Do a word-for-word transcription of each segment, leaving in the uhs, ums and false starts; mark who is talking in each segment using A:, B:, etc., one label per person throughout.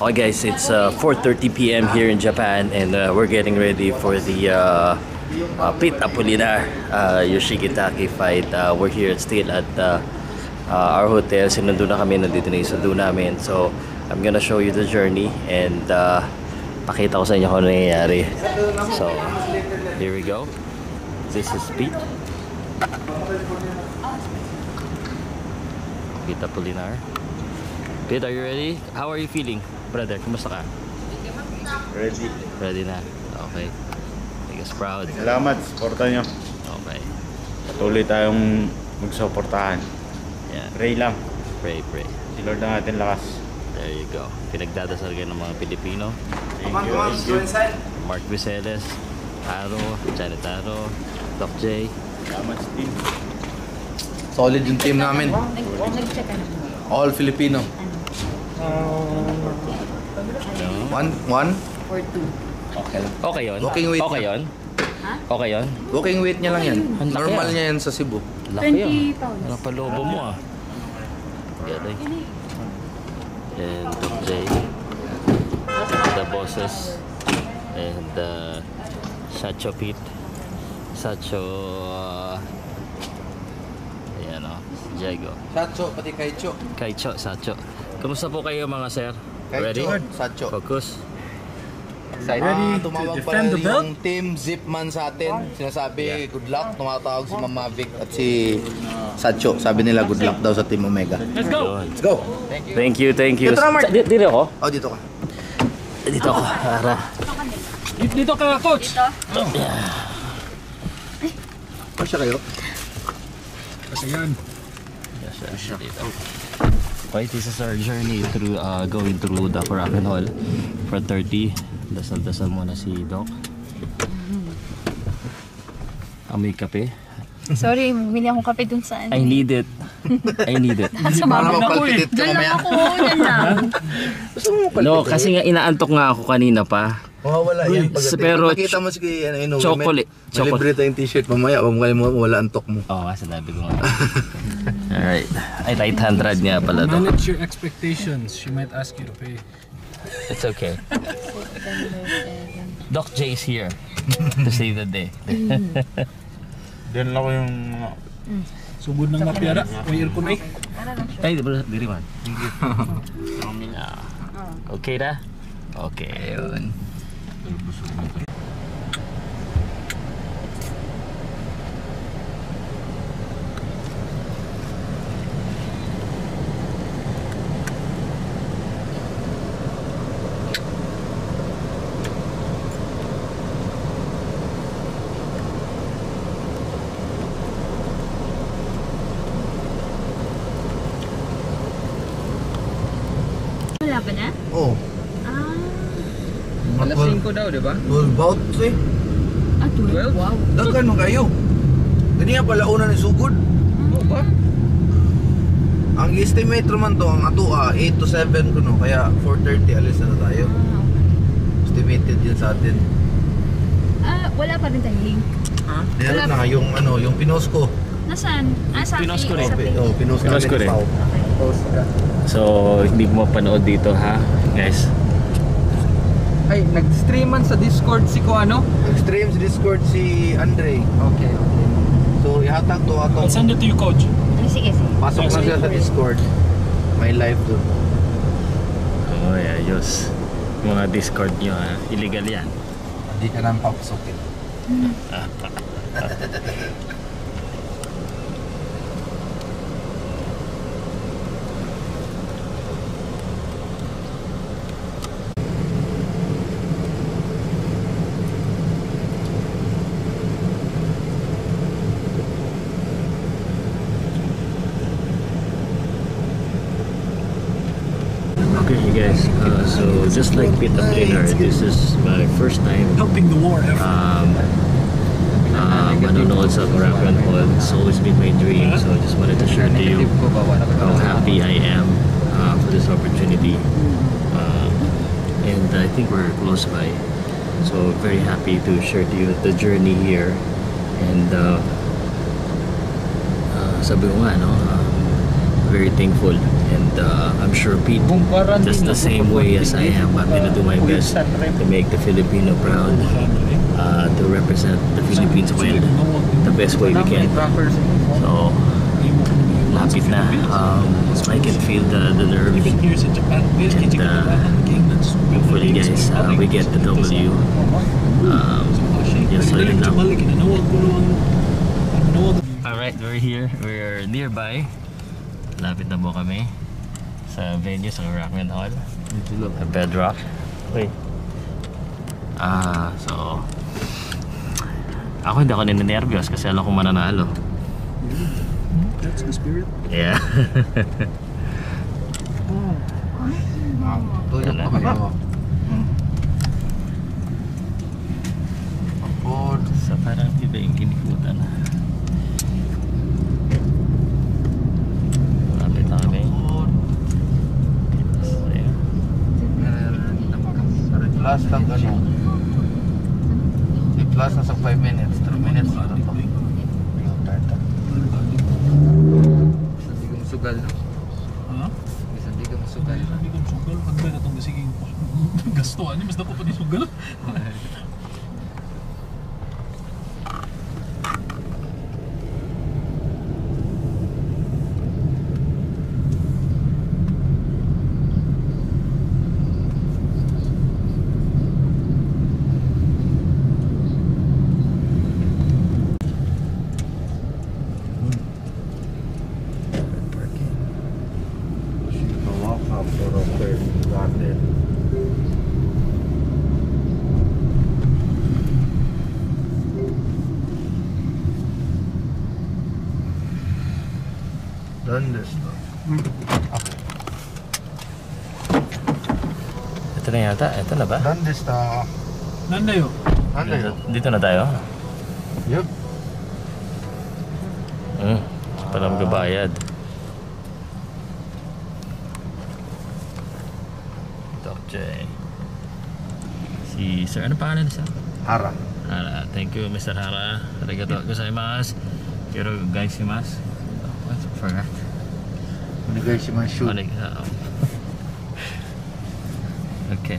A: Okay guys, it's uh, four thirty p m here in Japan, and uh, we're getting ready for the uh, uh, Pete Apolinar uh, Yoshigitake fight. Uh, we're here still at uh, uh, our hotel. Sinundo na kami, nandito na yung sundo namin. So I'm gonna show you the journey and uh, pakita ko sa inyo kung ano nangyayari. So here we go. This is Pete. Pete Apolinar. Pete, are you ready? How are you feeling, brother? Kumusta ka?
B: Ready.
A: Ready na? Okay. I guess proud.
B: Salamat, supporta nyo.
A: Okay.
B: Patuloy tayong magsuportahan.
A: Yeah.
B: Pray lang.
A: Pray, pray.
B: Si Lord ang ating lakas.
A: There you go. Pinagdadasal kayo ng mga Pilipino.
B: Thank you, thank you.
A: Mark Viceles, Taro, Janet Taro, Doc J.
B: Salamat sa team.
C: Solid yung team namin.
D: Nag-check ka na.
C: All Filipino. One, one.
D: Or two.
A: Okay lang. Okay yun?
C: Walking weight.
A: Okay yun?
D: Ha?
A: Okay yun?
C: Walking weight niya lang yan.
A: Ang laki
C: Normal
A: ah.
C: niya yan sa Cebu.
A: Laki yun.
D: twenty pounds.
A: Ano palobo mo ah? Galing. And Doc J. The bosses. And uh, Sacho Pete. Sacho... Uh, ayan o. Diego.
C: Sacho, pati Kaicho.
A: Kaicho, Sacho. Kamusta po kayo mga sir? Ready?
C: Kaicho, Sacho.
A: Focus.
C: Excited. Ah, tumawag pala yung team Zipman sa atin. Sinasabi, good luck. Tumatawag si Mama Vic at si Sacho. Sabi nila, good luck daw sa Team Omega.
A: Let's go!
C: Let's go.
A: Thank you, thank you.
C: Dito na, Mark.
A: Dito, dito ako?
C: Oh, dito ka.
A: Dito ako. Para.
E: Dito ka, coach.
D: Dito?
C: Pasya kayo?
E: Kasi yan.
A: Yes, sir. Dito. Okay, this is our journey through uh, going through the Korakuen Hall for thirty. Dasal-dasal muna si Doc. Amoy kape.
D: Sorry, bumili akong kape dun sa ano.
A: I need it. I need it.
D: Sa
C: Para
D: mama na ko eh.
C: mapalpitit ka
D: Diyan lang
C: mamaya.
D: ako, diyan lang.
C: Gusto mo mapalpitit?
A: No, kasi nga inaantok nga ako kanina pa.
C: Mawawala yan. Pag
A: pero
C: makita mo si ano, ano,
A: chocolate.
C: May, may libre tayong t-shirt mamaya. Huwag mo wala antok mo.
A: Oo, kasi sabi ko nga. Alright. Ay, right hand rod niya pala to.
E: Manage your expectations. She might ask you to pay.
A: It's okay. Doc J is here to save the day.
B: Diyan lang ko yung...
E: Sugod ng mapyara. May aircon eh.
A: Ay, di ba? Diri man. Okay na? Okay. Ayun.
D: Wala ba na?
C: Oo.
D: Ah,
C: Alas singko daw, di ba? twelve bout eh.
D: ah, twelve? Wow.
C: Dagan mo kayo. Ganyan pala una ni Sugod.
D: Oo ba?
C: Ang estimate naman to, ang ato ah, eight to seven kuno. Kaya four thirty alis na tayo.
D: Ah,
C: Estimated yun sa atin.
D: ah, wala pa rin tayo link.
C: Ha? Meron na yung ano, yung pinos ko.
D: Nasaan? Ah, sa
A: Pinos ko rin.
D: sa page.
C: Oh, pinos,
A: Pinos ko rin.
C: Pao.
A: So, hindi mo mapanood dito ha, guys.
F: Ay, nag-streaman sa Discord si ko ano?
C: Nag-stream sa Discord si Andre.
F: Okay, okay.
C: So, ihatag to atong
E: I'll send it to you, coach.
D: Ah, sige, sige.
C: pasok na siya sa Discord. May live doon.
A: Oh, yeah, yos. Mga Discord nyo ha, illegal yan.
C: Hindi ka nang papasokin.
A: Okay, you guys. Uh, so, just like Pete Apolinar, this is my first time
E: Helping the war effort.
A: um, uh, manonood sa Korakuen Hall. It's always been my dream, so I just wanted to share to you how happy I am uh, for this opportunity. Uh, and I think we're close by, so very happy to share to you the journey here. And uh, uh, sabi ko nga, no, um, very thankful, and uh, I'm sure Pete, just the same way as I am, I'm gonna do my best to make the Filipino proud, uh, to represent the Philippines well, the best way we can. So, lapit na. Um, I can feel the, the nerves.
E: Even here in Japan,
A: And uh, hopefully guys, uh, we get the W. Um, yes, so yun lang. Alright, we're here. We're nearby. Lapit na po kami sa venue sa Rockman Hall. Sa Bedrock. Wait. Ah, so ako hindi ako ninenervyos kasi alam ko mananalo.
E: That's the spirit.
A: Yeah.
C: Tuyok pa kayo.
A: So parang iba yung kinikutan. Lapit na kami. So, yeah.
C: Plus lang gano'n. Di plus na sa five minutes, three minutes na ito.
F: Hindi ko masugal.
E: Ha?
F: Hindi ko masugal.
E: Hindi ko sugal. Pag ba na itong gasiging gasto, ano? Mas dako pa di sugal.
A: Ito na yata. Ito na ba?
C: Done this na.
E: Nandayo.
C: Ano yun?
A: Dito na tayo.
C: Yup.
A: Hmm. Para magbabayad. Doc J. Si Sir, ano pangalan niya?
C: Hara.
A: Hara. Thank you, Mister Hara. Arigato gozaimasu. Kiro gaishimasu. What? Forgot.
C: Nagay si man shoot.
A: Ano yun? Okay.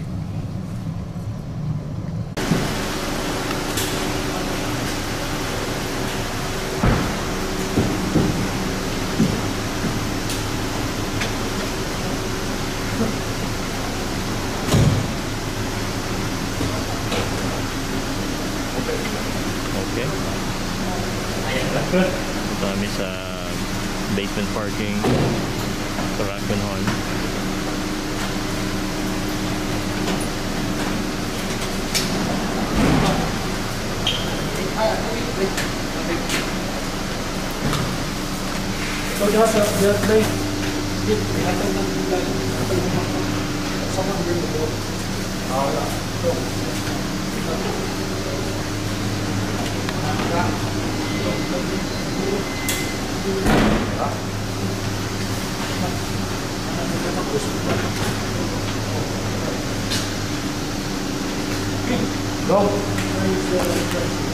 A: Okay. Ito kami sa basement parking sa Rockman Hall.
E: So just uh, the place. It happened to be like someone bring the boat. Ah, yeah. So. Go.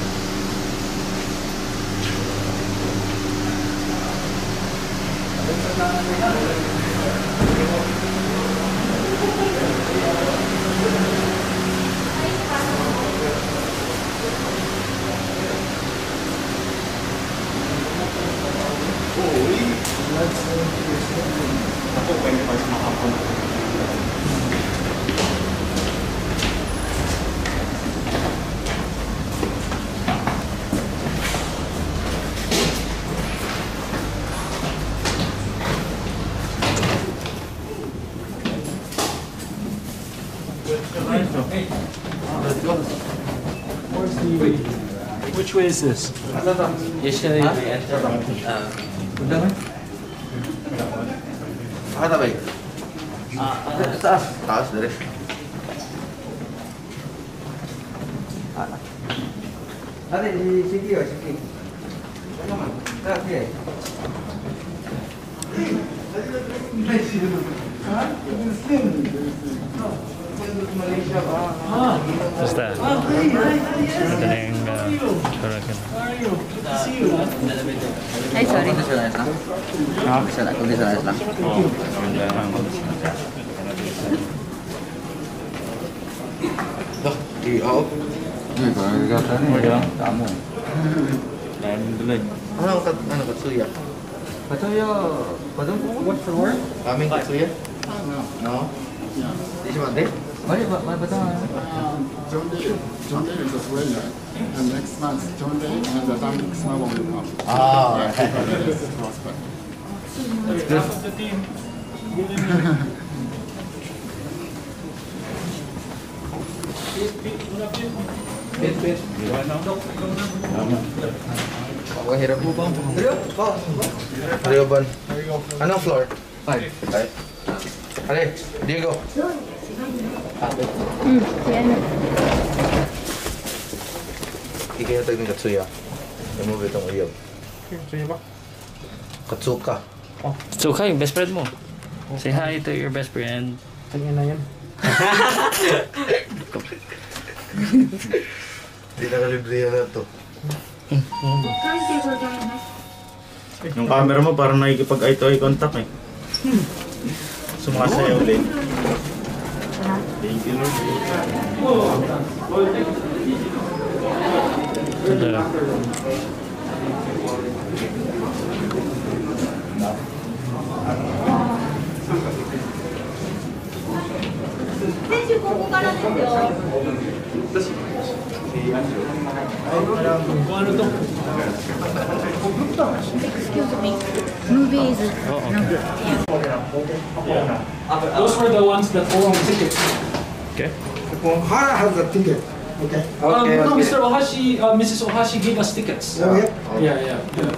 E: Where's the way? Which way is this?
A: Usually we enter from
C: Ada ba? Taas. Taas, dire.
F: Ada di sini ya, sini. Naman. Tak dia. Ha?
G: Basta. Ito na yung uh, Huracan.
D: Ay, sorry.
F: Bisa nak, bisa nak.
C: Dah, di out.
F: Ni kalau kata ni kamu.
B: Dahil dulay.
C: Ano kat ano katsuya?
F: Kata ya, pada
E: What for work?
C: Kaming katsuya? No. Di siya mati?
F: Mari, mari betul.
H: John Day, John Day is Australia, and next month John Day and the time next month will come.
C: Ah,
H: This is prospect.
E: Half of the team.
C: bit bit. Ang hirap po bang? Rio Ban. Anong floor?
F: Five.
C: Five. Ale, Diego.
D: Hmm, yan.
C: Ikinatag ng katsuya. Remove itong uyab.
E: Sige ba?
C: Katsuka.
G: So, Kai, best friend mo. Say hi to your best friend.
E: Kanya na yan.
C: Hindi nakalibre na to.
B: Yung camera mo parang nakikipag eye to eye contact eh. Sumasayaw din. Thank you Lord.
G: Ito.
D: Excuse me. Movies.
G: Oh, okay.
E: Those were the ones that own tickets.
G: Okay.
E: Hara has a ticket. Okay. Um, no, Mister Ohashi, uh, Missus Ohashi gave us tickets.
H: Oh, yeah.
E: Yeah, yeah. yeah.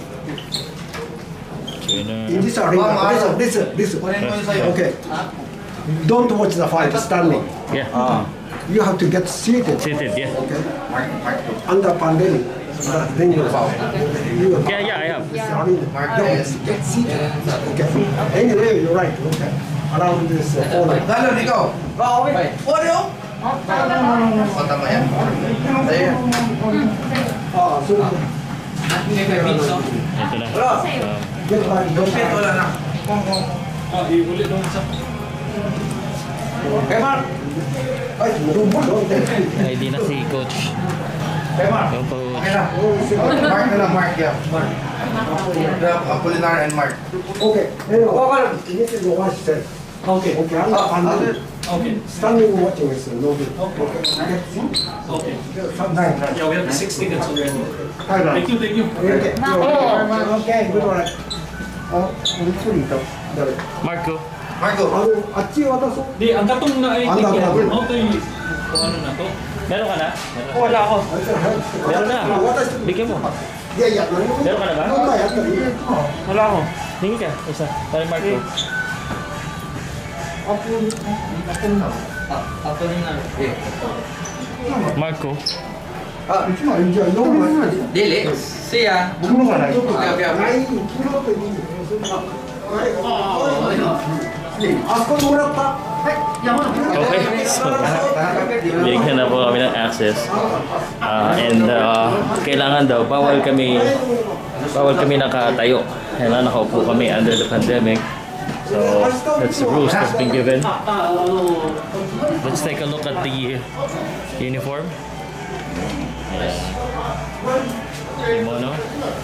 G: Okay na.
H: In this arena, this, this, this. Okay. Don't watch the fight standing.
G: Yeah.
H: You have to get seated.
G: Seated, yeah.
H: Okay. Under pandemic. Then you you
G: Yeah, yeah, I have.
H: this arena. No, get seated. Okay. Anyway, you're right. Okay. Around this uh, corner.
C: Dalo, ikaw. Oreo? O, tama yan. Ayan.
H: Ah, so
G: Ito na. So,
H: get back. Don't
C: Wala na.
E: Ah, iulit doon sa...
C: Okay, Mark.
H: Ay, marunong doon.
G: ready na si Coach.
C: Okay, Mark.
G: Go, Coach.
C: Okay na. Mark na lang, Mark. Yeah. Mark. Apolinar and Mark.
H: Okay. Anyway, this is what she said.
E: Okay.
H: Okay, under pandemic.
E: Okay.
H: Standing watching is no good.
E: Okay. Okay.
H: Sometimes.
E: Yeah, we have the six tickets already.
H: Hi,
E: Thank you, thank you.
H: Okay. Okay, good one. Oh, ゆっくりと。誰？
G: Marco.
C: マイク。
H: あのあっち渡そう。
E: Di, ang katong na ay
H: Ang
E: ticket.
H: katong.
E: Ano to yung... Kung ano na to?
G: Meron ka na?
E: Wala ako.
G: Meron na. Bigyan mo.
H: いやいや、何も。
G: Meron ka na ba?
H: どんなやったらいい。
G: Wala ako. Hingi ka. Isa. Dahil Marco. Marco.
H: 一枚じゃあ四枚。
F: Dili. Siya.
H: 僕のがない。
F: Okay, okay, okay.
H: ない。君のっていいんだよ。あそこにもらった。
A: Okay, so bigyan na po kami ng access. Ah, and uh, kailangan daw, bawal kami bawal kami nakatayo. Kailangan nakaupo kami under the pandemic. So that's the rules that's been given. Let's take a look at the uniform. Yes. Kimono.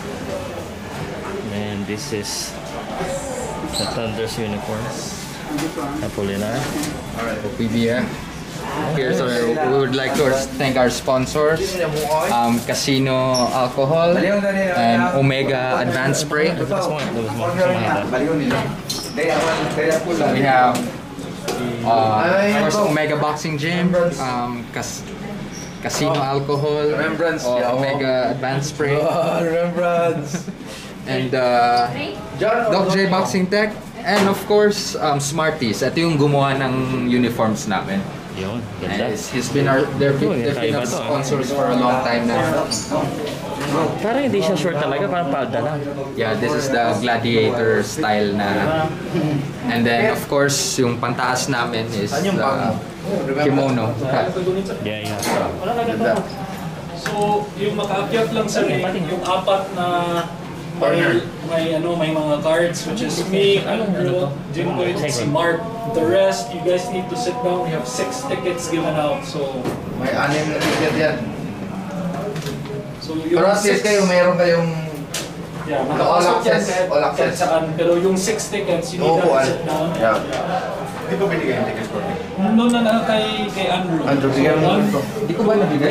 A: And this is the Thunder's uniform. Apolinar.
F: P B M. Here's our, we would like to thank our sponsors, um, Casino Alcohol and Omega Advanced Spray.
G: Labas mo, labas mo. Sa makita.
F: So we have, uh, of course, Omega Boxing Gym, um, Cas Casino Alcohol, uh, Omega Advanced Spray,
C: Remembrance.
F: and uh, Doc J Boxing Tech, and of course, um, Smarties. Ito yung gumawa ng uniforms namin.
G: Yun,
F: And
G: ganda.
F: it's, he's been our, they've been, they've been our sponsors for a long time now.
G: Parang hindi siya short talaga, parang palda lang.
F: Yeah, this is the gladiator style na. And then of course, yung pantaas namin is the kimono. Cut.
G: Yeah, yeah.
E: So, yung makaakyat lang sa ring, yung apat na may, may, ano, may mga cards, which is me, Andrew, Jimboy, si Mark. The rest, you guys need to sit down. We have six tickets given out. So,
C: May anim na ticket yan.
E: so yung
C: Pero at least kayo, meron kayong
E: yeah,
C: all
E: makapasok yan
C: access,
E: kahit,
C: all
E: kahit
C: access.
E: saan. Pero yung six tickets, you need to
C: Uupuan.
E: sit down.
C: Yeah.
B: Hindi ko binigay yung tickets ko.
E: Nandun na na kay, kay Andrew.
C: Andrew, bigyan mo
E: One,
C: ito.
F: Di ko ba nabigay?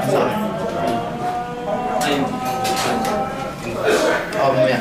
C: Oh, mamaya.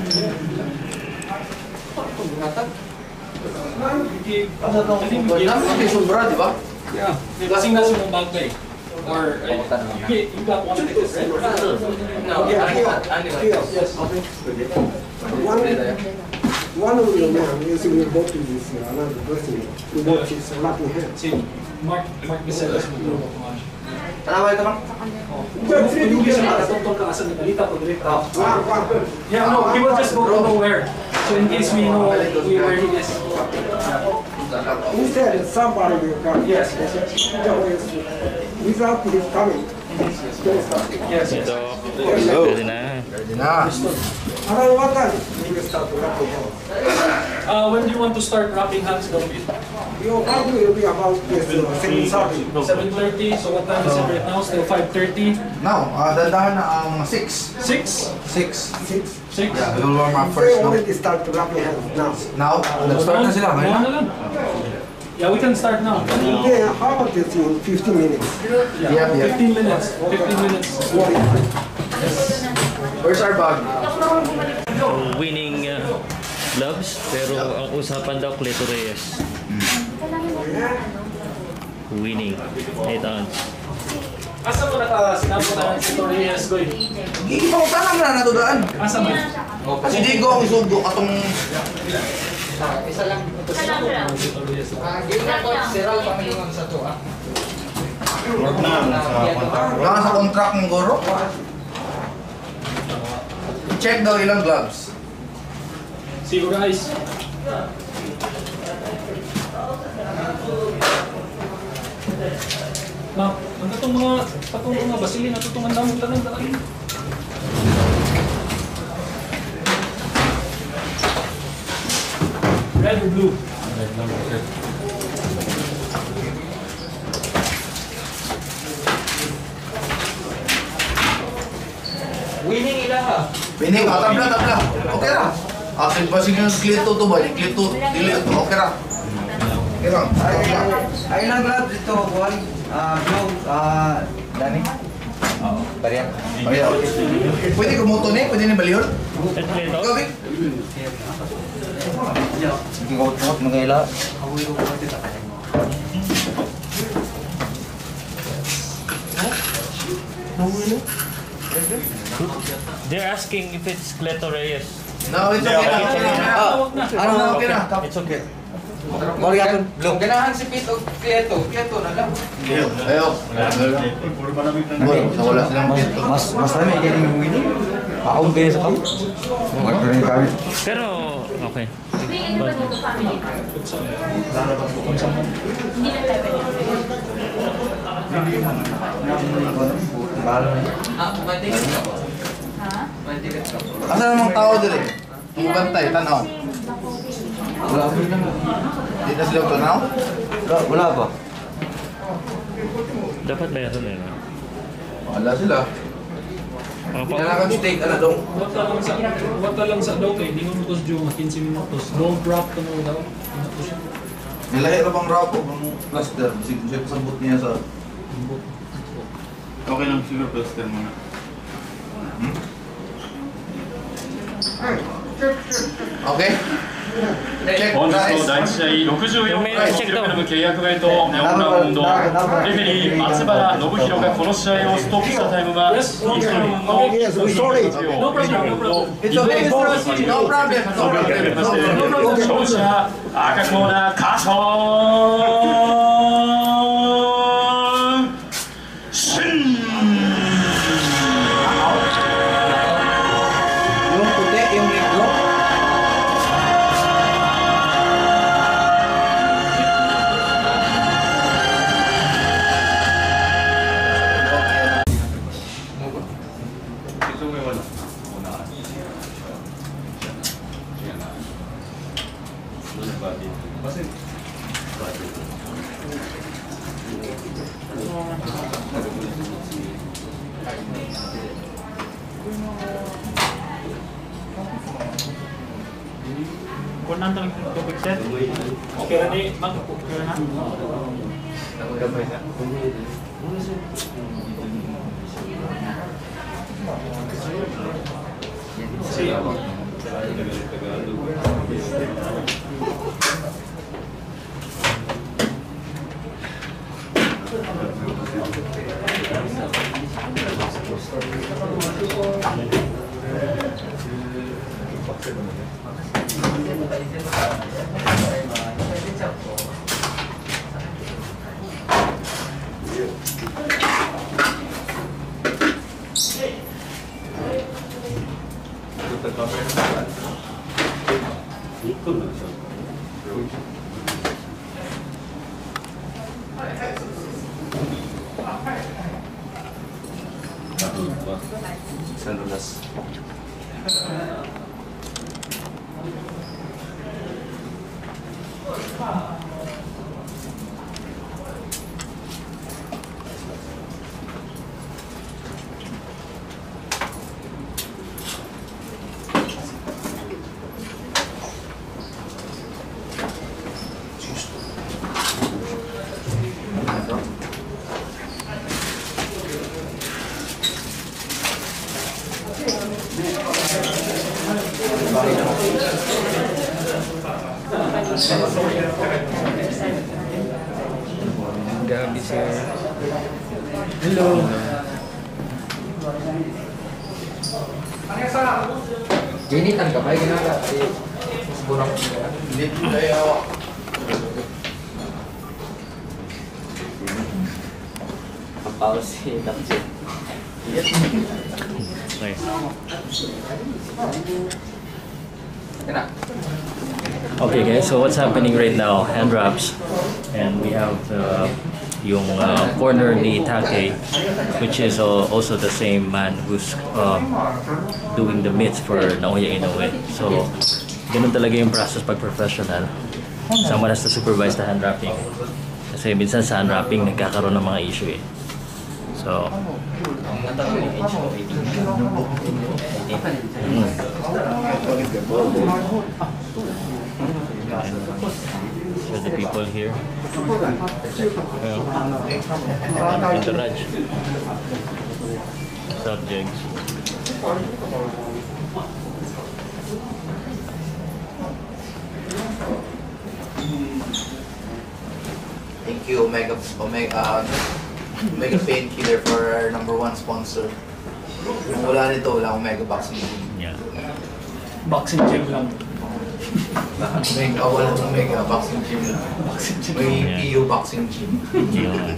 E: I think we gave-
C: Dapat may sobra, di ba?
E: Yeah. Kasing nasa mong bag ka eh. Or, uh, you, get- you got one ticket, right? No,
I: Yeah, here, here.
E: Yes.
I: One, one of your men is will go to this uh, another person to watch his laughing hand.
E: Si Mark, Mark Biselas mo yung kumash.
C: Tanawa ito, Mark.
E: Yung isa na natutol ka asa nalita ko direct. Yeah, no, he will just go to nowhere. So in case we know we where he is.
I: Instead, somebody will come.
E: Yes, yes, yes.
I: Without his coming.
E: Yes, yes.
G: Pwede na.
C: Ready na.
I: Around what time you will start to laughing hand?
E: Uh, when do you want to start wrapping hands, Gambit?
I: Your party will be about this uh, seven thirty.
E: seven thirty, so what time is it right now? Still five thirty?
C: Now, uh, dandahan na ang six.
E: six?
C: Six.
I: Six.
E: six?
C: Yeah, we will warm up
I: They
C: first, no?
I: already start to laughing hand now.
C: Now, nag-start na sila,
E: Ngayon
C: ngayon
E: na
C: na?
E: lang. Yeah, we can start now.
I: Okay, how about this in fifteen minutes?
E: Yeah,
C: Yeah, yeah.
E: fifteen minutes. fifteen minutes.
I: What is it?
C: Where's our bag?
G: Winning uh, gloves, pero ang usapan daw Cleto Reyes. Winning. eight ounce.
E: Asa mo naka sinapo na si Torres Goy?
C: Gigipakutan naman na natudaan.
E: Asa mo?
C: Kasi di ko ang isugo katong
F: Isa lang.
E: Si Torres.
F: Ah, game na ko, Siral Pamilingon sa to, ah.
B: Work na, nasa contract.
C: wala sa contract ng guro. Check daw ilang gloves.
E: Siguro guys. Ma, ang itong mga patong mga basilin at itong ang daming tanong tanong. Red or blue?
F: Winning ila ha.
C: Bining, ah, tabla, tabla. Okay ra. Akin pa sige yung klito to ba? Yung klito, dili ito. Okay ra. Okay ra. Tabla.
J: Ay lang gloves ito, Juan. Ah, blue, ah, dami. Oo, bariya.
C: Okay, okay. Pwede kumuto ni? Pwede ni baliyon?
G: At Cleto?
C: Ikaw, Vic?
J: Sige ko tukot mga ila.
G: They're asking if it's Cleto Reyes.
C: No, it's okay na. Okay na.
J: Ano,
C: Okay na.
G: It's okay.
J: Bariya
F: Blue. Ganahan si Pito, Cleto, Cleto na lang.
C: Ayo.
B: Puro pa namin ng
C: Boy, sa wala silang klito.
J: Mas mas dami kaya yung winning. Ako ganyan sa kami. Magkaroon kami.
G: Pero, okay.
F: Ah, may ticket ka po. May ticket ka po.
C: Asa namang tao dili? Mubantay, tanaw.
J: Wala ko na.
C: Di na sila tanaw?
J: Wala, wala ba?
G: Dapat meron eh. no?
C: Wala sila.
G: Ang pa-
C: Kailangan steak, ano dong?
E: Wata lang sa wata lang sa daw kay di mo mutos jo fifteen minutos. Don't drop to mo daw.
C: Nilahi ra bang rapo bang plaster? Sige, siya pasabot niya sa...
B: Okay lang, siguro plaster muna.
C: Okay? Check,
K: 本日の
C: guys.
K: 第一試合ろくじゅうよんかい記録の契約外とよんラウンドレフェリー松原信弘がこの試合をストップしたタイムはにじゅうよんの
I: Yes, we sorry.
E: No problem, no problem.
C: It's okay. No problem. No problem. No problem.
K: 勝者赤コーナー加藤俊
J: Yung puti, yung negro.
E: なんとなくトピックセット Okay na ni Mag okay na
F: Gabi sir.
E: Hello.
F: Ginitan ka ba? Ginala. Burang.
C: Hindi tayo.
G: Ang policy, that's it.
A: Okay. Okay guys, so what's happening right now? Hand wraps, and we have uh, yung uh, corner ni Take, which is uh, also the same man who's um, doing the mitts for Naoya Inoue. So, ganun talaga yung process pag professional. Someone has to supervise the hand wrapping. Kasi minsan sa hand wrapping nagkakaroon ng mga issue eh. So, so the people here, uh, in the Raj subjects.
C: Thank you, Omega, Omega, uh, Omega Painkiller for our number one sponsor. Kung wala nito, wala Omega Boxing Gym.
A: Yeah.
E: Boxing gym lang.
C: Omega, oh, wala Omega Boxing Gym lang. May P U Boxing Gym.
A: Yeah.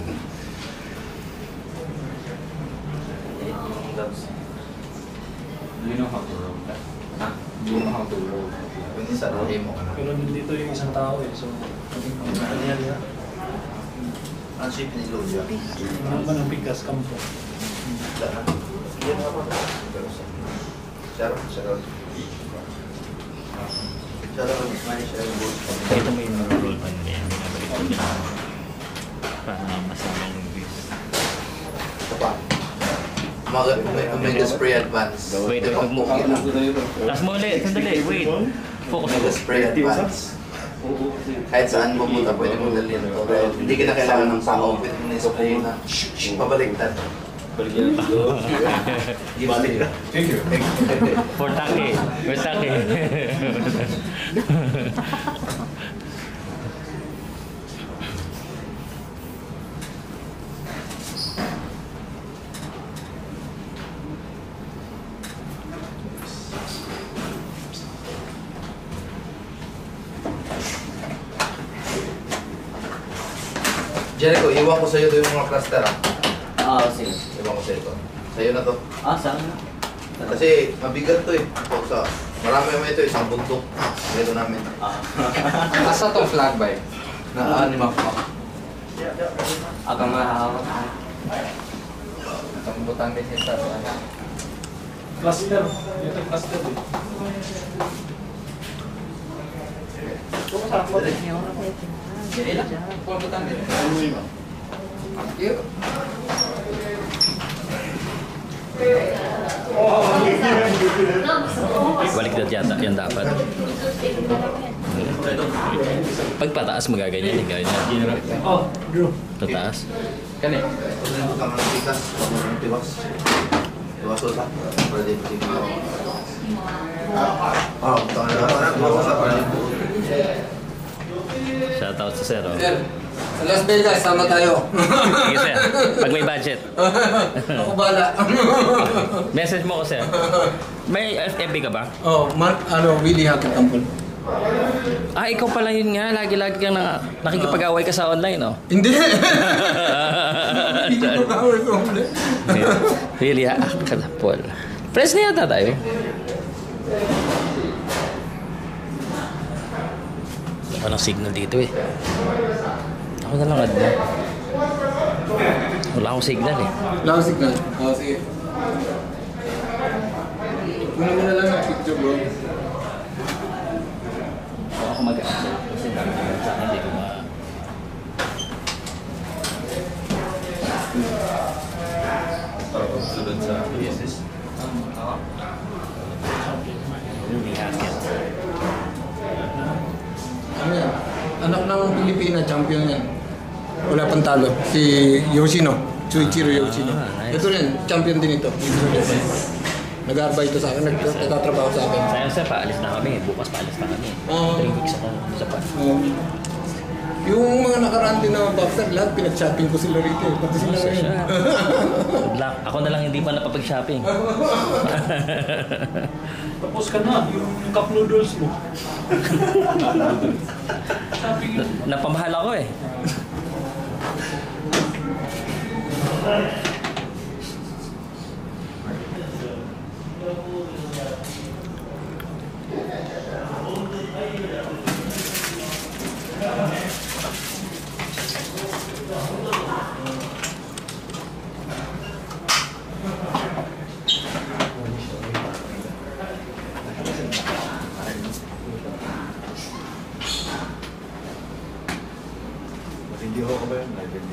F: Do you know how to roll that? Huh? Do you know how to roll?
C: Pwede sa tayo mo.
E: Pero dito yung isang tao eh, so ano yan yan?
C: Ano siya pinilod siya?
E: Ano ba ng bigas kampo?
C: Sarap, sarap. Sarap, Spanish air boat.
A: Ito mo yung roll pan niya. Binabalik ko din para masamang yung views.
C: Ito pa. Omega Spray Advance.
A: Wait, wait, wait. Taas mo ulit, sandali, wait. Focus.
C: Omega Spray Advance. Kahit saan mo punta, pwede mo dalhin ito. Hindi ka na kailangan ng tao, pwede mo na-spray na pabaliktad.
K: Thank you.
A: For Take. For Take.
C: Jericho, iwan ko sa'yo yung mga cluster ah.
J: Ah, sige.
C: Iwan ko sa'yo ito. Sa'yo na to.
J: Ah, saan na?
C: Kasi mabigat to eh. Ito sa, marami mo ito, isang bundok. Ito namin.
J: Ah.
F: Asa tong flag ba?
C: Na anima ko.
J: Ako mahawak.
F: Itong butang din sa
E: Cluster. Ito cluster eh.
F: Jadi lah, kung butang din. Yuk.
A: Baliktad yata yan dapat. Pag pataas magaganyan eh, ganyan.
E: Oh, Drew.
A: Tataas.
F: Kani.
A: Shoutout sa Sir. Oh.
J: Sir, sa Las Vegas, sama tayo.
A: Sige Sir, pag may budget.
J: Ako bala.
A: Message mo ko Sir. May F B ka ba?
J: Oh, Mark, ano, Willie Hackett Tampol.
A: Ah, ikaw pala yun nga. Lagi-lagi kang na, nakikipag-away ka sa online, oh.
J: Hindi. Hindi ko power sa online.
A: Really, ah, Paul. Friends na yata tayo. Wala ng signal dito eh. Ako na lang adna. Wala akong signal eh.
J: Wala akong signal? Oo, sige. Kunin mo na lang ang picture, bro.
A: Ako mag-aasal. Kasi nakikita sa akin, hindi ko ma...
B: Sunod sa P S S.
A: Really hacket.
J: Ano yan? Anak ng Pilipina, champion yan. Wala pang talo. Si Yoshino. Chuichiro Yoshino.
A: Ah, nice.
J: Ito rin, champion din ito. Nag-aarbay ito sa akin, nag- nagtatrabaho sa akin.
A: Sayang sir, paalis na kami. Bukas paalis na kami.
J: Oo.
A: Three weeks ako sa pa.
J: Um, yung mga nakaraan din na boxer, lahat pinag-shopping ko sila rito. eh. Pati sila rin.
A: Good luck. Ako na lang hindi pa napapag-shopping.
E: Tapos ka na, yung, yung cup noodles mo. Shopping yun.
A: Napamahal ako eh.
B: Hindi ko ba yun?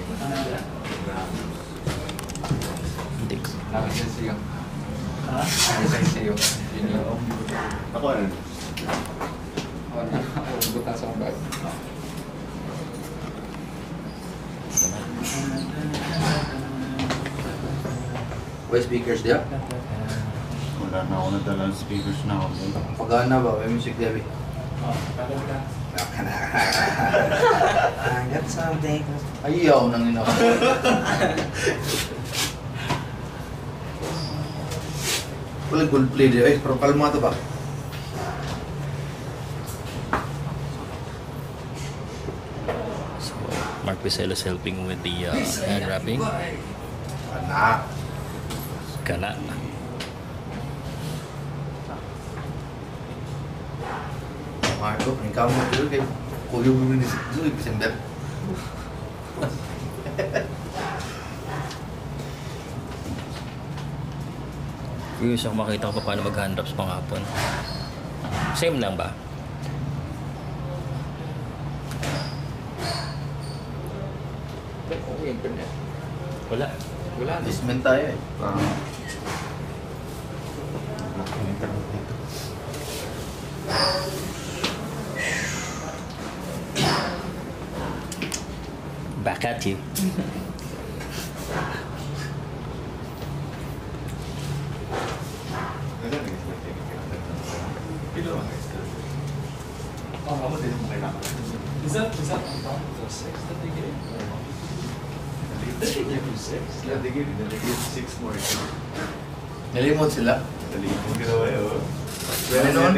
A: Hindi ko.
F: Nakasal siyo. Nakasal siyo.
B: Ako ano?
F: Oh, na. Oh, butas ang bag.
C: May speakers dia?
B: Wala na ako nadala ng speakers na ako.
C: Pagana ba? May music dia, Bi?
J: I got something.
C: Ayaw nang ina. Wala good play dia. Eh, pero kalma to ba?
A: So, Mark Pisello is helping with the uh, hand wrapping.
C: Anak.
A: Kana.
C: Marco, ang kamu dulu kayak kuyu ini itu lebih sendiri.
A: Curious ako makita ko pa paano mag-hand wraps panghapon. Same lang ba? Wala.
C: Wala. Disment tayo eh.
A: Back at you.
E: Is that, is that on top of the six that they gave? Did they give you six?
B: Yeah, they gave you they gave six more.
C: Nalimot sila.
B: Nalimot ka na eh.
C: Pwede naman.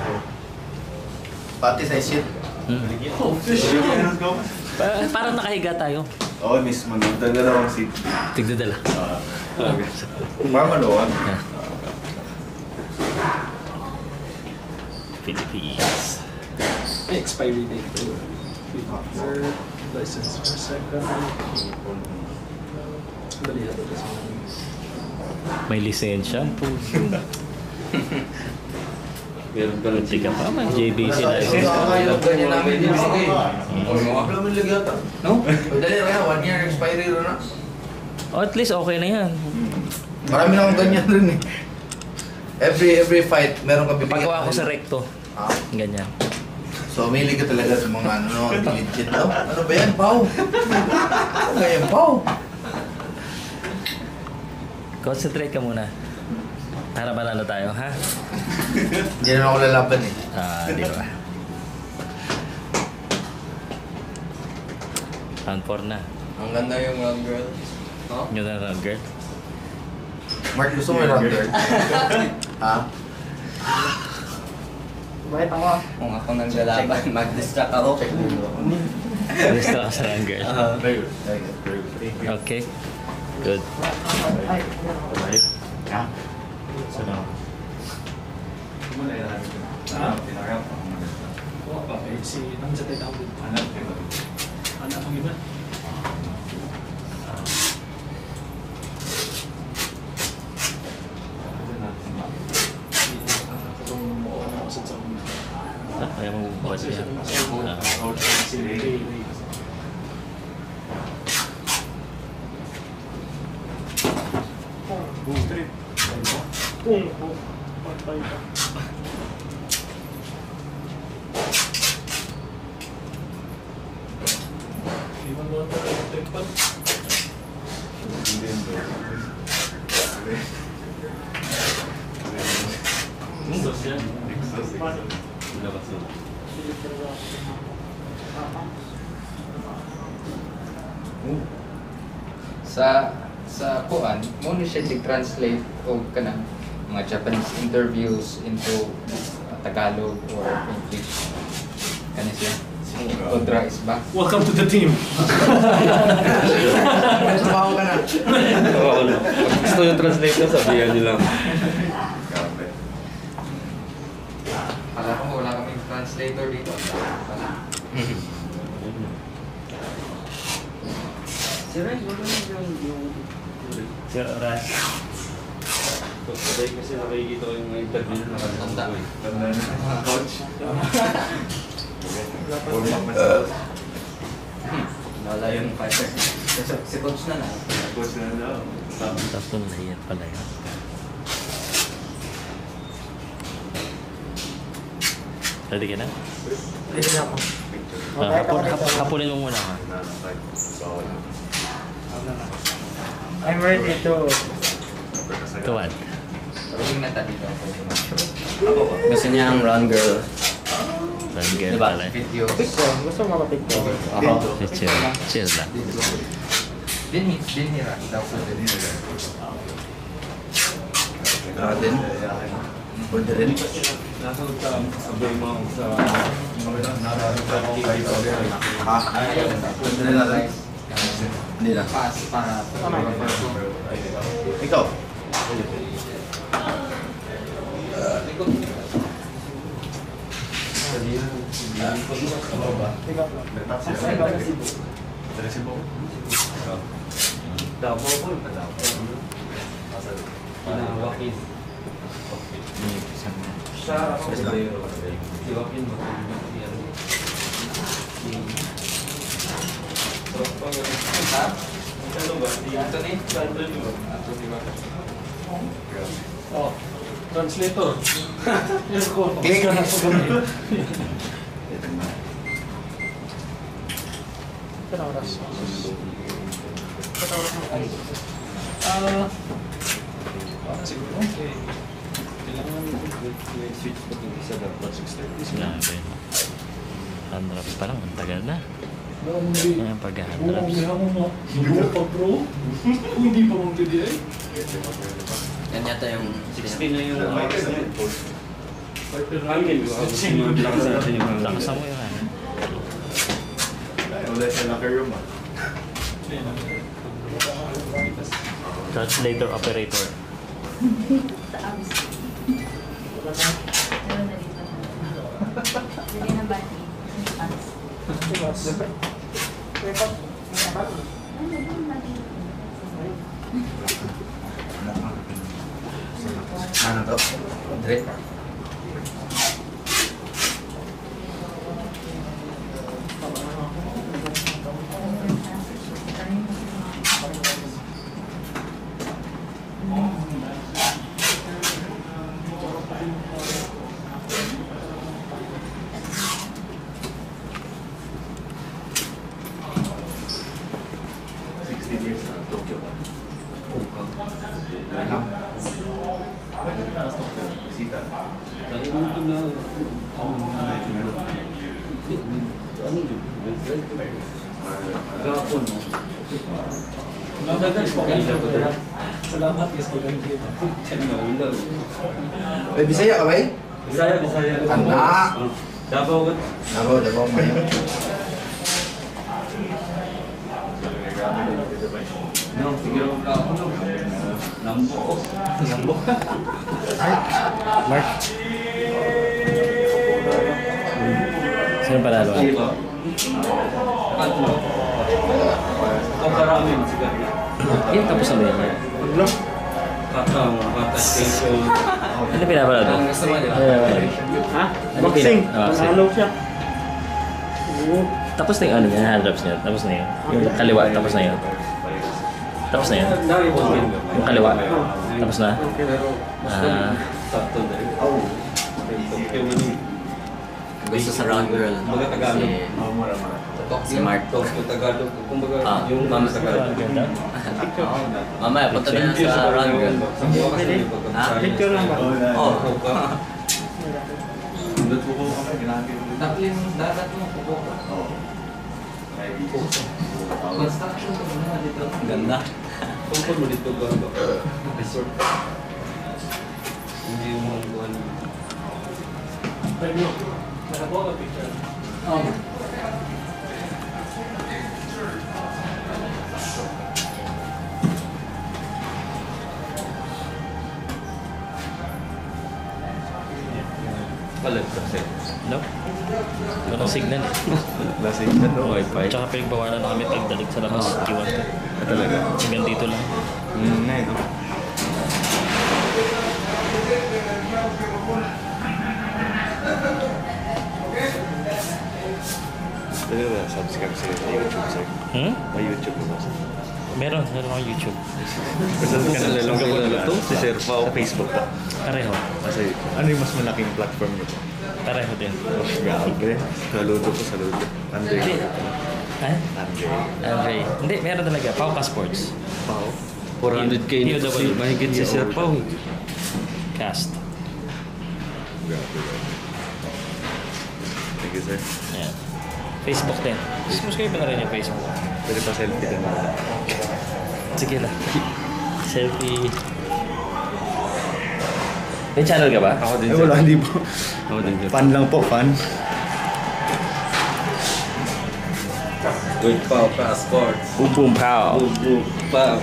C: Pati sa shit.
E: Oh, fish.
A: Pa- parang nakahiga tayo.
B: Oo, mismo. Nagdadalawang seat.
A: Tigdadala.
B: Para maluwag.
A: Philippines.
E: Expiry date for third, license for second. Dali ito this one.
A: May lisensya po.
B: Meron ka
A: Hindi ka pa man, J B C license.
C: Ganyan namin din sige. Wala mo lagi ata. No? Dali na one year expiry ro na.
A: Oh, at least okay na yan.
C: Marami na akong ganyan rin eh. Every every fight meron ka bibigyan.
A: Pagawa ko sa recto.
C: Ah.
A: Ganyan.
C: So, umili ka talaga sa mga ano, legit daw. Ano ba yan, Pao? Ano ba yan, Pao?
A: Concentrate ka muna. Para manalo tayo, ha?
C: Hindi naman ako lalaban eh.
A: Ah, di ba? Round four na.
F: Ang ganda yung round girl. Oh?
A: Yung na round girl.
C: Mark, gusto mo yung round girl? Ha?
F: Bakit ako? Kung ako nang lalaban, mag-distract ako. Check dito.
A: Gusto ka sa round girl.
F: Uh,
C: Very good. Very good. Very good.
A: Okay. Good.
B: Ha? Sana.
E: Wala pa eh, si nang sa tayo anak anak ang iba.
A: Ah, ayaw mo bukas siya. Ah.
E: Kung patay ka. Iwan mo ito ang tempat.
F: sa sa kuan, mo ni siya translate o kanang mga Japanese interviews into uh, Tagalog or English. Kani siya. Kontra is ba?
E: Welcome to the team.
C: Trabaho ka na.
G: Oo, ano. Pag gusto yung translate ko, sabihan nyo lang.
F: Alam ko wala kaming translator dito. Wala.
G: Si Ray, wala yung yung... Si Ray. Sabay kasi nakikita ko yung interview na nakatanda ko eh. Tanda na. Coach.
F: Wala yung fighter. Si coach na na.
G: Coach na daw.
A: Tapos layer pala yun. Ready ka na?
I: Ready na ako.
A: Ah, hapon, hapon, hapunin mo muna ha.
I: I'm ready to...
A: Tuwan.
F: Ring na tayo dito.
G: Gusto niya ang round girl.
A: Round girl
F: Diba?
A: pala.
F: Video.
I: Picture. Gusto mo maka-picture?
F: Ako.
A: Chill. Chill lang.
F: Din din nira daw ko din nira.
C: Ah, din. Pwede rin.
G: Nasa sabay mo sa...
C: Ha? Pwede rin natin. Hindi na.
F: Pass para
C: Ikaw.
G: Davao po yung Davao. Inawakin. Siya ako sa Davao. Iwakin mo.
F: ha? Ano ba? Dito ni?
E: Oh, translator. Yes, ko.
C: Click.
E: Ka na sa gamit. Ito na oras. Ito na oras mo. Ah, para siguro. Okay. Kailangan switch ko yung isa dapat six thirty.
A: Grabe. Handraps pa lang. Ang tagal na.
E: Hindi.
A: Ayan, pag-handraps.
E: Hindi ako mo. Hindi pa bro. Hindi pa mong pwede ay.
G: Yan yata yung... sixteen na yung...
A: Lakasan mo yun ha.
B: Wala siya naka-room ah.
A: Translator operator.
D: Sa abs. Meron na dito. Hindi na ba ni abs?
C: Ano to?
F: Dre.
E: Salamat guys ko lang dito.
C: Eh, Bisaya ka ba eh?
E: Bisaya, Bisaya.
C: Anak!
E: Davao.
C: Davao, Davao mo yun.
E: No, siguro ka ako no. Nambo. Nambo.
A: Mark. Sino panalo?
E: Tatlo. Ang karami siguro.
A: Yan, tapos na ba yan?
E: Ano? Katang, katang station.
A: Ano pinapanood mo?
E: Ha?
A: Ano
E: Boxing.
A: pina- ah, sige.
E: Nanalo siya.
A: Tapos na yung ano niya, hand drops niya. Tapos na yun. Yung kaliwa, tapos na yun. Tapos na yun. Yung kaliwa. Tapos na. Ah,
F: Gusto sa round girl.
E: Baga Tagalog.
F: Si Mark.
E: Tagalog. Kumbaga,
F: Ah,
E: yung
F: mama
E: sa Tagalog.
F: Mamaya, punta na yan sa round girl. Ha?
E: Picture lang ba?
F: Oo.
E: Tatlong dadat mo, kubo.
F: Construction ko muna dito. Ganda.
E: Tungkol mo dito ba? Resort. Hindi yung mga buwan. Pero, nakakuha ka picture? Oo.
G: Walang signal.
A: no? Walang signal.
G: Wala signal, no? Wi-Fi.
A: Tsaka pinagbawalan na kami pagdalig sa labas. Iwan ko.
G: Ah, talaga?
A: Hanggang dito lang.
G: Hmm, na yun, no? Talaga ba, subscribe sa'yo sa YouTube, sir?
A: Hmm?
G: May YouTube mo ba?
A: Meron, meron akong YouTube.
G: Kasi ka nalalong kilala to, si Sir Pao. Sa Facebook ba?
A: Pareho.
G: Kasi ano yung mas malaking platform nyo po?
A: Pareho din.
G: Oh, grabe. Saludo po, saludo. Andre.
A: Ha?
G: Andre.
A: Andre. Hindi, meron talaga. Pau Passports.
G: Pao? four hundred K nito si, mahigit si Sir Pao.
A: Cast.
G: Grabe. Thank you, sir.
A: Yan. Facebook din. Subscribe mo na rin yung Facebook.
G: Pwede pa selfie din naman.
A: Sige lang. Selfie. May channel ka ba?
G: Ako din,
B: Eh,
G: sir.
B: wala, hindi po.
G: Ako din, sir.
B: Fan lang po, fan.
E: Good Pao Passports.
A: Boom Boom Pow.
E: Boom Boom Pao.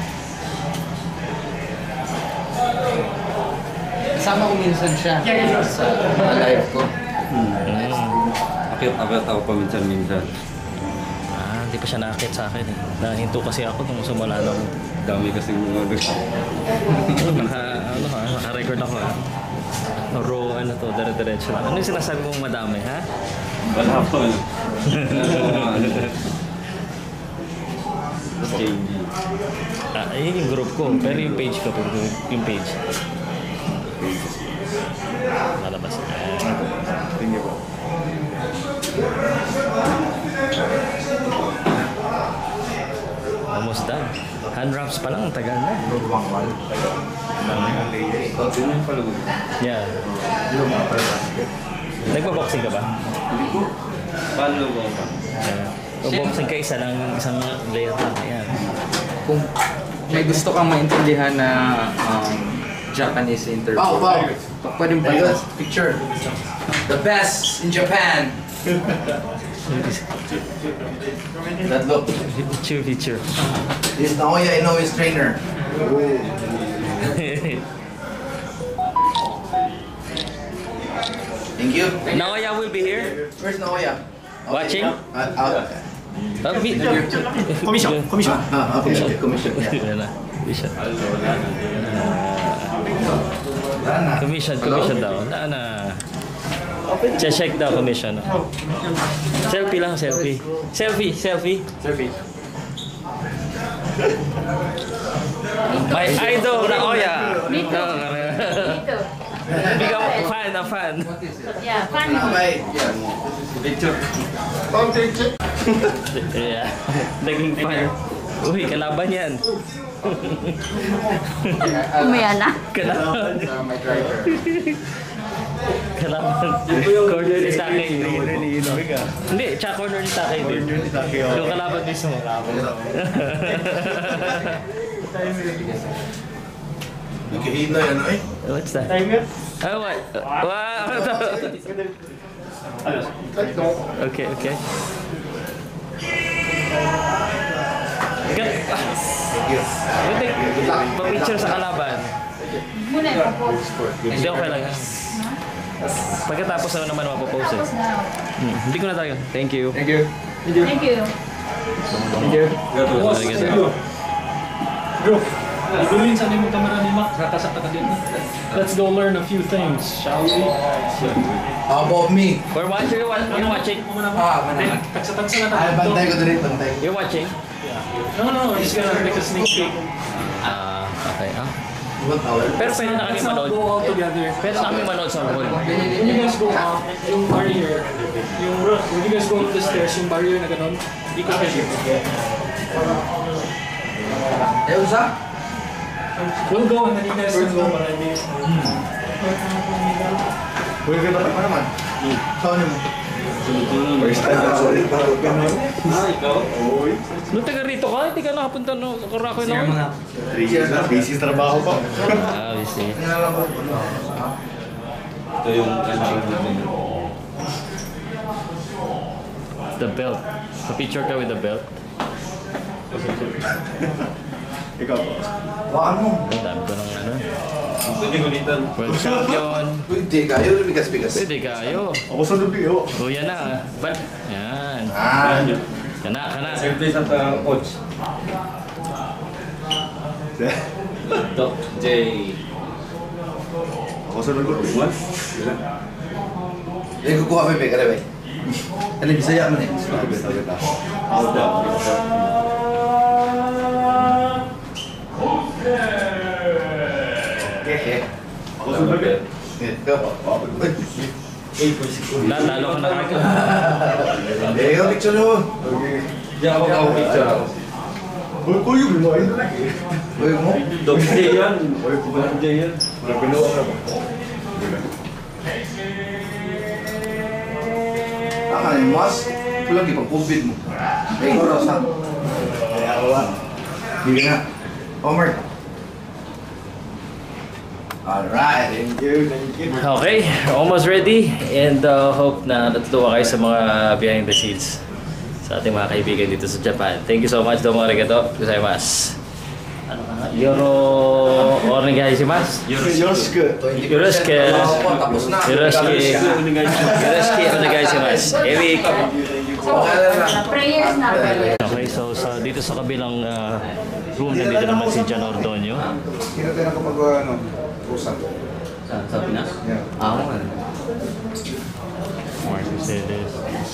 F: Kasama ko minsan siya sa mga live ko.
G: Akit-akit ako paminsan-minsan.
A: Ah, hindi pa siya nakakit sa akin eh. Nahinto kasi ako nung sumula nung
G: Dami kasi mga gusto.
A: naka, ano ha, naka-record ako ha. Raw, ano to, dire-diretso lang. Ano yung sinasabi mong madami, ha?
G: Wala pa. K G.
A: Ah, yun yung group ko. Pero yung page ko, yung page. Malabas.
G: Tingin po.
A: Almost done. Hand wraps pa lang, ang tagal na. Yeah. Nagpa-boxing ka ba?
G: Paano ba ba?
A: Yeah. Pag-boxing ka, isa lang, isang layer lang. Ayan.
F: Kung may gusto kang maintindihan na um, Japanese interview.
C: Pao, Pao.
F: Pa- Pwede mo pa
C: Picture. The best in Japan. That look.
A: Feature, feature.
C: This is Naoya Inoue's trainer. Thank you.
A: Naoya will be here.
C: Where's Naoya?
A: Watching?
C: Uh, out.
A: Ah, vi-
B: Commission, commission.
C: Ah, ah, commission, commission. Yeah.
A: Wala na. Commission. Commission, commission daw. Wala na. Check daw commission. Selfie lang, selfie. Selfie, selfie.
B: Selfie.
A: My idol, Naoya.
D: Me too.
A: No,
D: Dito.
A: Become a fan, a fan.
D: Yeah, fun.
C: Bye.
A: Yeah. Naging fan.
G: Uy, kalaban yan.
D: Umaya na.
G: Kalaban.
F: My driver.
G: Kalaban. Corner ni Take. Hindi, tsaka corner ni Take din. Yung kalaban mismo.
B: Nakihina yan ay.
G: What's that? Tiger? Oh, what? Wow! Okay, okay. Good luck. Pa-picture sa kalaban.
D: Muna yung post.
G: Hindi, okay lang. Pagkatapos ako naman mapopost eh. Hmm, hindi ko na tayo. Thank you.
J: Thank you.
D: Thank you.
J: Thank you.
E: Bro, ibulin sa nimo kamera ni Mac, kakasa ka din. Let's go learn a few things, shall we?
C: How about me?
G: For watching, you're watching.
C: Ah, man.
E: Taksa-taksa na
C: Ay, bantay ko din, bantay.
G: You're watching?
E: No, no, no, we're just gonna take a sneak peek.
G: Ah, okay. Ah.
C: One hour.
G: Pero pwede na kami
E: Let's not
G: manood.
E: go all together.
G: Pwede na kami manood sa hall.
E: When you guys go up, yung barrier, yung when you guys go up the stairs, yung barrier na ganun, di ko pwede.
C: Eh, usa?
E: We'll go and then you guys can go, but I mean...
C: Uy, kita pa naman. Saan mo?
B: First time na sorry.
E: Ah, ikaw?
B: Uy.
G: Nung taga rito ka, hindi ka nakapunta no, sa Karakoy na ako.
B: Busy na, busy sa trabaho pa.
G: Ah, busy.
B: Ito yung
G: The belt. Pa-picture ka with the belt.
B: Ikaw pa.
C: Waan mo.
G: Ang dami ko ng ano.
B: Pwede gulitan.
G: World champion.
C: Pwede kayo, bigas-bigas.
G: Pwede kayo.
B: Ako sa lubiyo.
G: O yan na. Ba? Yan.
C: Ah.
G: Kana, kana.
B: Safety sa coach.
A: Doc J.
B: Ako sa lubiyo.
C: Eh, kukuha pa yung peka, Rebay. Ano, bisaya mo na eh.
B: Sabi, sabi ka. Ako daw.
C: Okay.
B: Ako sa lubiyo.
G: Natalo ka na kagad.
C: Eh, ikaw picture mo.
A: Diyan ako ako picture ako.
B: Uy, kuyo, binuhay na lagi.
C: Uy, mo.
A: Doc J yan. Doc J yan.
B: Wala binuha ka ba?
C: Ah, ano yung mas? Ito lagi pang COVID mo. Eh, ikaw raw sa.
B: Kaya ako lang.
C: Hindi na. Homer. Alright.
B: Thank you, thank you.
A: Okay, almost ready and uh, hope na natutuwa kayo sa mga behind the scenes sa ating mga kaibigan dito sa Japan. Thank you so much, domo arigato gozaimasu. Ano ka nga? Yoro onegaishimasu.
B: Yoroshiku.
A: Yoroshiku.
C: Tapos na.
A: Yoroshiku. Yoroshiku onegaishimasu. Eric.
D: Prayers na.
G: Okay, so sa dito sa kabilang uh, room, nandito naman si John Ordonio.
J: Kino tayo nakapagawa, ano, pusa.
A: Sa, sa Pinas?
J: Yeah.
A: Ah, ako nga.
G: Mark Mercedes.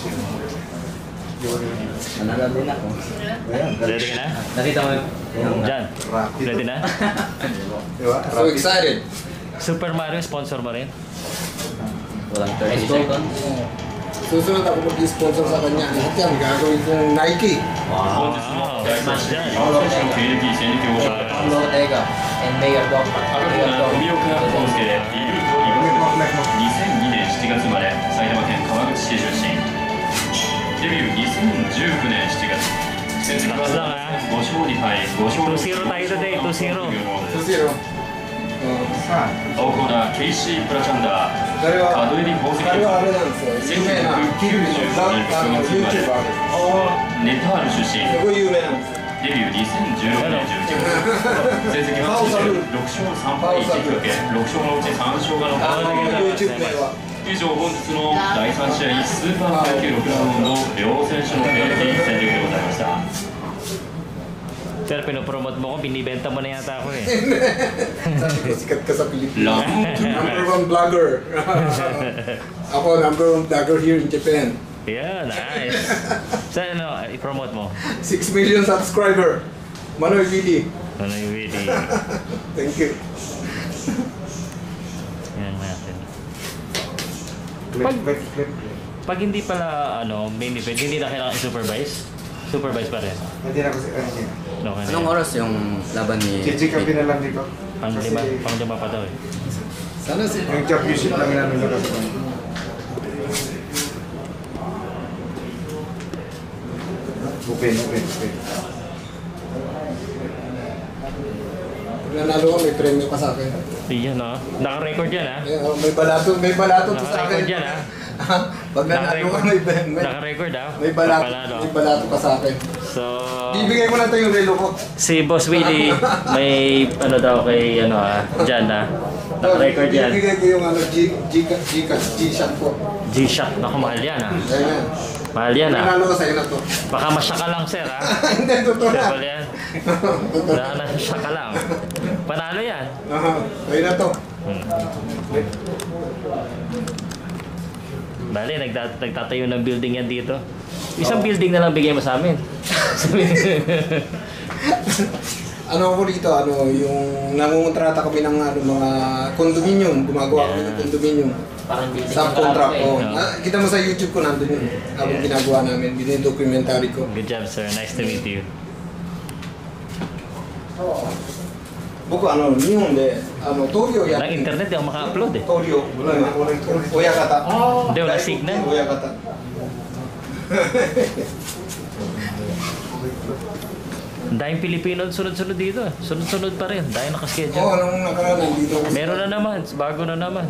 A: Nanalo din ako.
G: Ready ka na?
A: Nakita mo yung...
G: John, ready na?
J: Diba? So excited.
G: Super Mario, sponsor mo rin?
A: Walang thirty seconds.
J: Susunod ako mag-sponsor sa kanya. Lahat yan, gagawin kong Nike.
G: Wow! Smash John!
K: 経歴戦歴を
A: Pablo Ortega and Mayor Doc.
K: 赤子が富岡康介でリルート岩手にせんにねんしちがつ生まれ埼玉県川口市出身デビューにせんじゅうきゅうねんしちがつ戦績はご勝に敗ご勝
G: two zero tayo today, two zero.
J: two zero.
K: 青コーナーケイシー・プラチャンダー
J: 誰は、
K: 門入宝石
J: 誰はあれなんですよ。有名なキルビのザ・あの YouTuber です。
K: ネパール出身
J: すごい有名なんですよ。
K: デビューにせんじゅうろくねんじゅういちがつ成績はろく勝さん敗いち引き分けろく勝のうちさん勝が残
J: あの
K: る
J: YouTube 名は。
K: 以上本日のだいさん試合スーパープロ野球ろくラウンド両選手の経歴戦略でございました
G: Pero pinopromote mo ko, binibenta mo na yata ako eh.
J: Sabi ko, sikat ka sa Pilipinas. Number one vlogger. Ako, number one vlogger here in Japan.
G: Yeah, nice. Saan ano, i-promote mo?
J: six million subscriber. Manoy Vidi.
G: Ano yung video?
J: Thank you.
G: Yan natin. Pag, pag hindi pala ano, main event, hindi na kailangan i-supervise? Supervise pa rin?
J: Hindi na kasi ano niya.
G: Okay na.
F: Anong oras yung laban ni...
H: Chichikapi na lang dito.
G: Pang-lima, pang-lima pa daw eh.
J: Sana si...
H: Yung championship lang namin na kasi. Open, open, open.
J: Pag nanalo ko, may premyo ka sa akin.
G: Iyan ah. Naka-record yan ah.
J: Eh, oh, may balato, may balato to sa akin.
G: Naka-record yan ah.
J: Pag nanalo ka, may, may,
G: Naka-record ah.
J: may balato,
G: Panalo.
J: may balato ka sa akin.
G: So...
J: Bibigay ko lang ito yung relo ko.
G: Si Boss Willie, may ano daw kay ano ah, dyan ah. Naka-record yan.
J: Bibigay ko yung ano, G, G, G, G-Shot ko.
G: G-Shock. Naku, mahal yan ah.
J: Ayan.
G: Mahal yan ah.
J: Nanalo ka sa'yo na to.
G: Baka masya ka lang sir ah.
J: Hindi, totoo na.
G: Mahal yan. Baka nasya ka lang. Panalo yan.
J: Aha, sa'yo na to.
G: Hmm. Bali, nagtat nagtatayo ng building yan dito. Isang building na lang bigay mo sa amin.
J: Ano ko dito, ano, yung nangungontrata kami ng ano, mga condominium, gumagawa kami ng condominium.
A: Parang building
J: Subcontract
A: ng
J: ko.
A: kalapit.
J: Ah, kita mo sa YouTube ko nandun yun. Habang ginagawa namin, binidocumentary ko.
G: Good job sir, nice to meet you.
J: Buko ano, yung de, ano, Toyo ya.
G: Walang internet, di ako maka-upload eh.
J: Toyo, wala na, wala yung Oya kata.
G: Hindi, wala signal.
J: Oya kata.
G: Ang daming Pilipino sunod-sunod dito. Sunod-sunod pa rin. Dahil
J: Oo,
G: nakaschedule.
J: anong nakaraan, nandito ko.
G: Meron na naman. Bago na naman.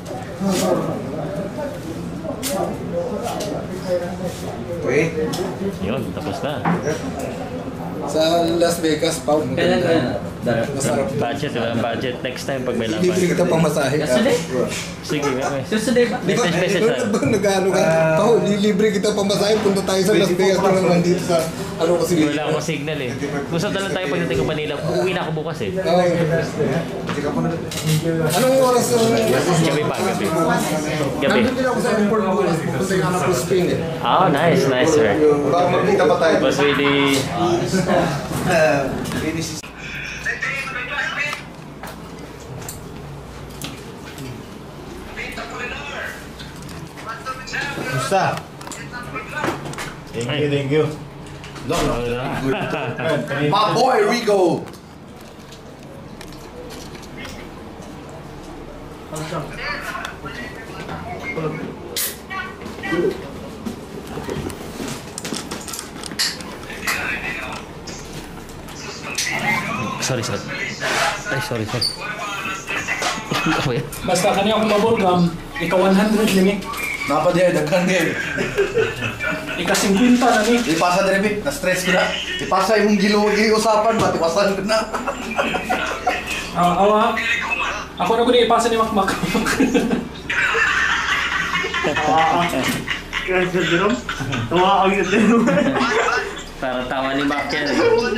J: Wait.
G: Yun, tapos na.
J: Sa Las Vegas, Pau.
A: Kailan ka na?
J: Masarap.
G: Budget, walang budget. Next time pag may
J: Libre
G: laban.
J: kita pang masahe.
A: Yesterday?
G: Sige, may
A: Yesterday ba?
J: Di ba,
G: message, message tayo.
J: nag-ano ka, Pau, libre kita pang masahe. Punta tayo sa Las Vegas na naman dito sa, ano kasi.
G: Wala akong signal eh. Gusto na lang tayo pagdating ko Manila. Uuwi na ako bukas eh.
J: Okay. Anong oras yung...
G: Gabi pa, gabi. Gabi.
J: Nandun din ako sa airport bukas. Pupunta yung anak ko Spain eh.
G: Ah, nice, nice sir.
J: Baka magkita pa tayo.
G: Boss Willie.
B: Basta. Thank you, thank you.
C: My boy Rico!
G: Sorry, sorry. Ay, sorry, sorry. Ako yan.
E: Basta kanya akong mabulgam, ika one hundred din eh.
C: Napa dia daghan din.
E: Ika fifty na ni.
C: Ipasa dire bit, na-stress ko na. Ipasa imong gilo usapan ba tiwasan ko na.
E: Ah, awa. Ako na ko ni ipasa ni Makmak.
G: Para tawa ni Mac yan eh.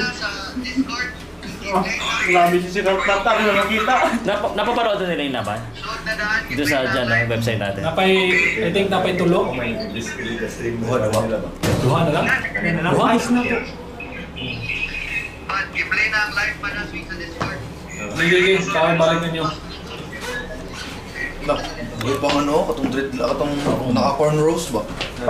I: Grabe si Sir Tatar na nakita.
G: Nap napapanood na nila yung laban? Doon sa dyan, no, website natin.
E: Napay, I think napay tulo. Duha na lang? Duha? Ayos na po.
L: I-play na ang live pa na swing sa Discord.
E: Nagiging, kaway balik ninyo.
C: Nak, buhay pang ano, katong dreadlock, katong naka-cornrows ba?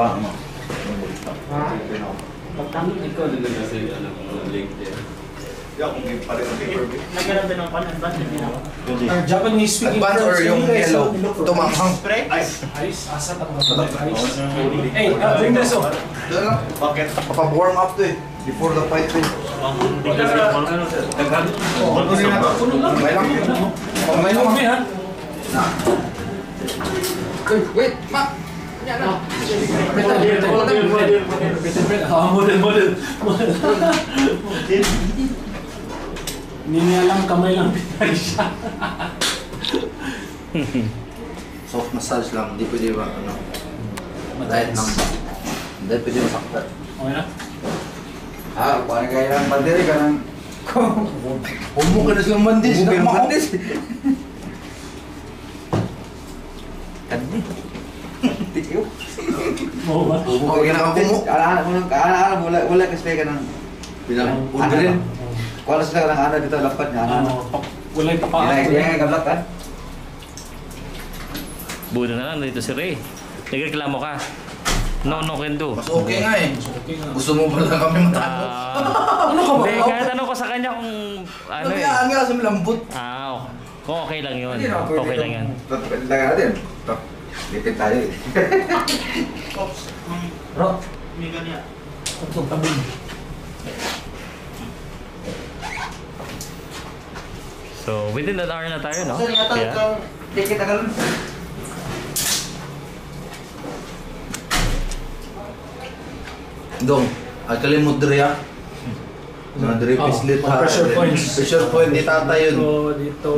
A: Pagtamit ikaw din na kasi ano, link there.
I: Nagkaroon din ng pan-advance din ako.
E: Uh, Japanese speaking
C: Advance or yung yellow? Ito manghang.
E: Ice? Ice? Asa tapos na ice? Hey, uh, bring this on.
C: Doon lang. Bakit? Papawarm up to eh. Before the fight eh. May lang. May lang.
E: May ha?
C: Wait, ma!
E: Model, model. Hindi niya lang kamay lang pinay siya.
C: Soft massage lang, hindi pwede ba ano? Diet lang. Hindi pwede masaktan.
E: Okay na?
C: Ah, parang kaya lang bandiri ka ng... Huwag mo ka na silang bandis, nakakandis. Kandi. Tikiw.
E: Oo ba?
C: Huwag ka na kapumo.
M: Anak-anak mo lang, anak-anak mo, wala- wala kasi ka ng
C: Bilang undrin.
M: kuala sila ka ng anak dito, lapat nga anak.
E: Ano, wala yung papaak.
M: Hindi hindi nga gablak kan?
G: Budo na lang, dito si Ray. Nagreklamo ka. No, no can do.
C: Mas okay nga eh. Gusto mo ba lang kami matalo? Ano ka ba?
G: Hindi, kahit ano ko sa kanya kung ano eh.
C: Nagayaan nga kasi malambot.
G: Ah, okay. Kung okay lang yun. Okay lang yan.
M: Pwede lang natin. Lipit tayo eh.
C: Ops. Bro. May ganyan. Ito, tabing.
G: So, within that hour na tayo, no?
M: Sir, yata
G: Yeah.
M: kang ticket na galon.
C: Dong, alkalimod diri ah. Mga diri
E: Oh,
C: pislit
E: mga pressure points.
C: Pressure point ni tata yun.
E: Dito, dito.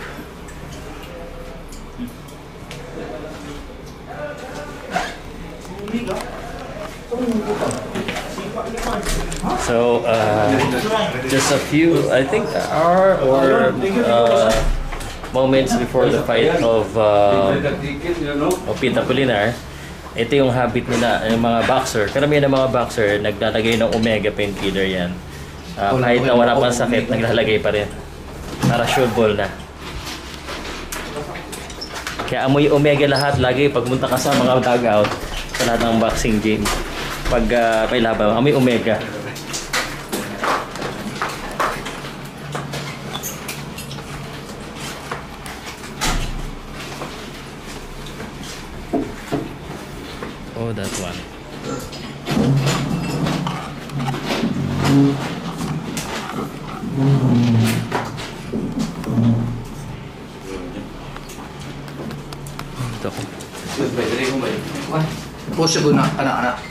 A: So, uh, just a few, I think, hour or uh, moments before the fight of uh, of Pete Apolinar, ito yung habit nila, yung mga boxer. Karamihan ng mga boxer, naglalagay ng Omega painkiller yan. Uh, kahit na wala pang sakit, naglalagay pa rin. Para sure ball na. Kaya amoy Omega lahat, lagi pagmunta ka sa mga dugout, sa lahat ng boxing gym. Pag uh, may laban, amoy Omega. Oh, that one. Ito ko.
C: Push ko na, anak-anak.